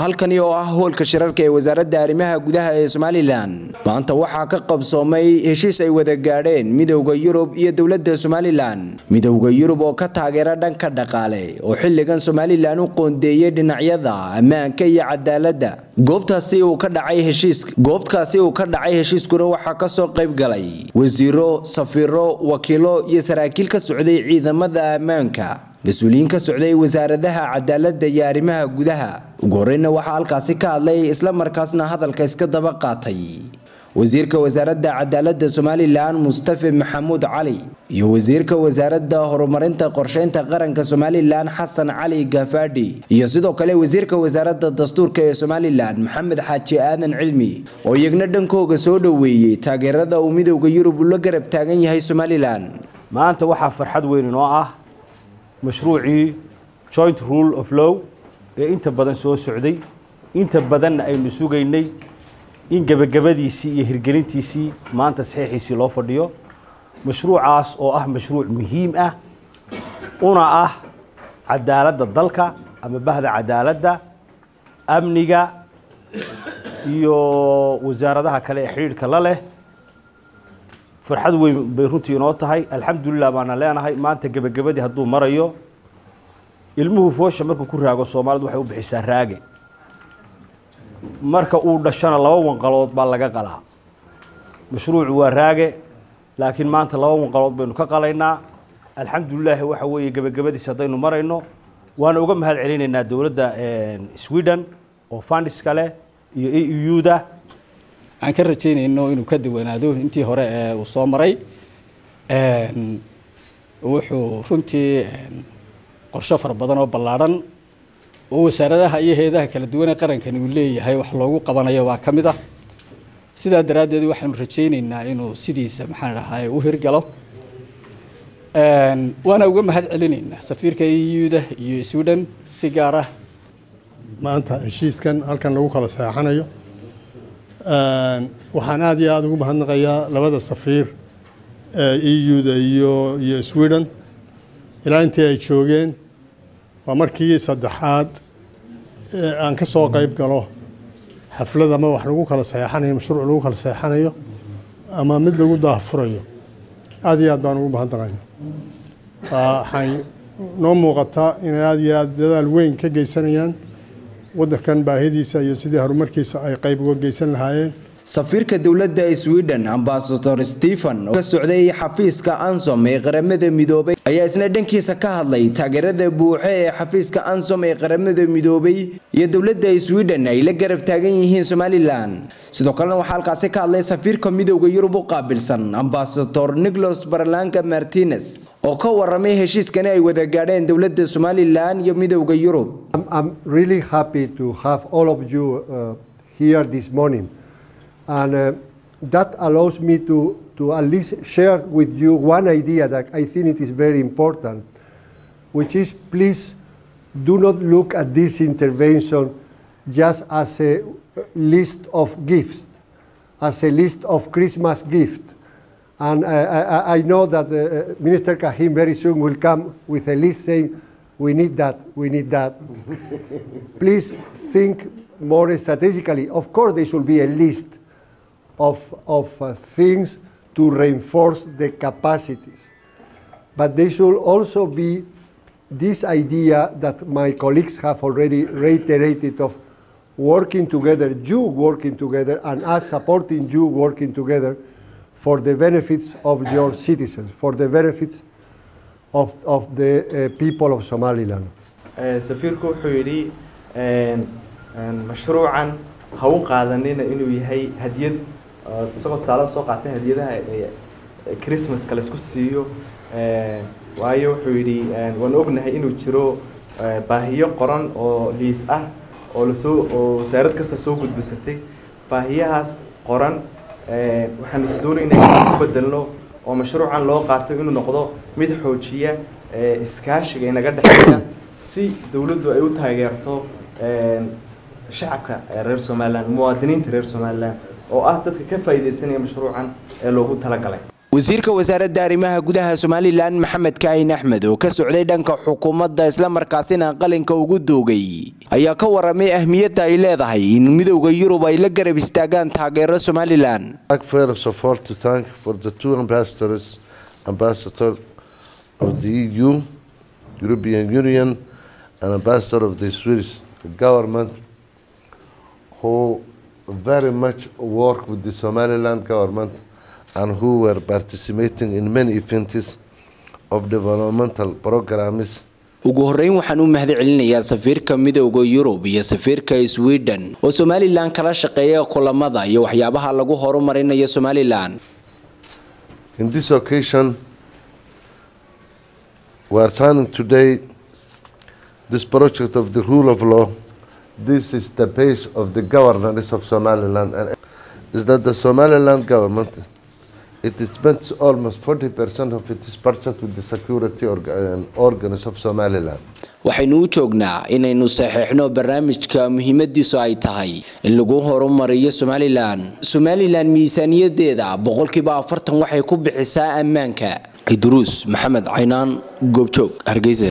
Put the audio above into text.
halkani oo ah hoolka shirarka ee wasaaradda arrimaha gudaha ee Somaliland maanta waxaa ka qabsoomay heshiis ay wada gaadheen midowga Yurub iyo dawladda Somaliland midowga Yurub oo ka taageera dhanka dhaqaale oo xilligan Somaliland u qoondeeyay dhinacyada ammaanka iyo cadaaladda goobtaasi uu ka dhacay heshiiskuna waxaa ka soo qayb galay wasiiro safiiro wakiilo iyo saraakiil ka socday ciidamada ammaanka مسؤولين كسعودي وزارة عدالة يارمها جودها وقرنا وحال كاسي كالله إسلام مركزنا هذا الكيس كدبقاتي وزير كوزارة عدالة سومالي لان مصطفى محمود علي وزير كوزارة هرمرنتا قرشين تقرن كسومالي لان حسن علي قفادي يصدق عليه وزير كوزارة الدستور كسومالي لان محمد حاجي آذن علمي ويجندن كوغ سودوي تاجرده وميدو يورو بلقرب تاجني هاي سومالي لان ما أنت واحد فرحد وين نوعه مشروعي joint rule of law أنت بدن سو سعودي أنت بدن أي مسوقيني إن جبديسي يهرجلنتيسي ما أنت صحيح يسي لو فرديو مشروع عاص أو مشروع مهم أنا عدالة الضلكة أما بهذا عدالة أمنية يو وزارة ده كلا حرير كلا له فرحد وين بيروتي نوت هاي الحمد لله معنا لنا هاي ما أنت جبدي هدو مريو المه فوش مركو كراجو الصومال وحيو بحسار راجع مركو أول دشان الله وانقلوط بالله قلا مشروع وراجع لكن ما أنت الله وانقلوط بينو كقلينا الحمد لله وحوي جبدي سدينو مرينو وأنا أقوم هذا علينا إن الدولة سويدن وفاندس كله يودا aan ka rajeynay inuu ka duwanaado intii hore ee uu soo maray wuxuu runtii qorshe far badan oo ballaaran oo wasaaradaha iyo hay'adaha kala duwan ee qarankan uu leeyahay wax loogu qabanayo waa kamid ah sidaa daraadeed waxaan rajeynaynaa inuu sidiisa maxaan rahay u hirgalo waana uga mahad celinaynaa safiirka EU-da iyo Sweden si gaar ah maanta heshiiskan halkan lagu kala saxanayo waxaan aad iyo aad ugu mahadnaqayaa labada safiir EU-da iyo Sweden ilaa intii ay joogeen waa markii saddexaad aan ka soo qayb galo xaflad ama wax lagu kala saxanayo mashruuc lagu kala saxanayo ama mid lagu daahfurayo aad iyo aad baan ugu mahadnaqaynaa waxay noo muuqataa in aad iyo aad dadaal weyn ka geysanayaan waddankan baahidiisa iyo sidii horumarkiisa ay qayb uga geysan lahaayeen safiirka dawladda Sweden ambassador Stefan oo ka socday xafiiska Ansom ee qaramada midoobay ayaa isna dhankiisa ka hadlay taageerada buuxa ee xafiiska Ansom ee qaramada midoobay iyo dawladda Sweden ay la garab taagan yihiin Somaliland sidoo kale waxa halkaas ka hadlay safiirka midowga Yurub oo qaabilsan ambassador Nicholas Berlanga Martinez oo ka waramay heshiiskan ay wada gaadheen dawladda Somaliland iyo midowga Yurub. I'm really happy to have all of you here this morning. And that allows me to at least share with you one idea that I think it is very important, which is please do not look at this intervention just as a list of gifts, as a list of Christmas gifts. And I know that Minister Kahim very soon will come with a list saying, we need that, we need that. Please think more strategically. Of course, there should be a list of things to reinforce the capacities. But there should also be this idea that my colleagues have already reiterated of working together, you working together, and us supporting you working together for the benefits of your citizens, for the benefits of the people of Somaliland. سفيركو حيري مشروعا هو قادنين إنه يهي هدية سقط سالم سوق عته هديتها كريسماس كلاسكوسيو وأيو حيري ونقولنا إنه تشرو باهية قرن أو ليس أو لسو أو سيرت كسر سوق بسنتك باهية هاس قرن وحندون إنه بدلنا ومشروعا لو قاتل إنه نقضه مدحوجية إسكاش جينا قد حاجة سي دولته أيو تاجرته شعبك رير سومالان مواطنين رير سومالان oo ah dadka ka faa'iideysanaya mashruucan ee loogu talagalay wasiirka wasaaradda arrimaha gudaha Somaliland Maxamed Kaahin Axmed oo ka socday dhanka xukuumadda isla markaasina qalinka ugu doogay ayaa ka waramay ahmiyadda ay leedahay in midowga Yurub ay la garab istaagaan taageero Somaliland. First of all, to thank for the two ambassadors of the EU, European Union, and ambassador of the Swedish government, who very much work with the Somaliland government and who were participating in many events of developmental programs. ugu horeyn waxaan u mahadcelinayaa safiirka midowga Yurub iyo safiirka Sweden oo Somaliland kala shaqeeya kulamada iyo waxyaabaha lagu horumarinayo Somaliland. In this occasion, we are signing today this project of the rule of law. This is the base of the governance of Somaliland, and is that the Somaliland government, it spends almost 40% of its budget with the security organs of Somaliland. waxaynu u joognaa inaynu saxiixno barnaamijka muhiimadiisu ay tahay in lagu horumariyo Somaliland miisaaniyadeeda 40% waxay ku bixisaa ammaanka. Idruus Maxamed Caynaan, Goobjoog, Hargeysa.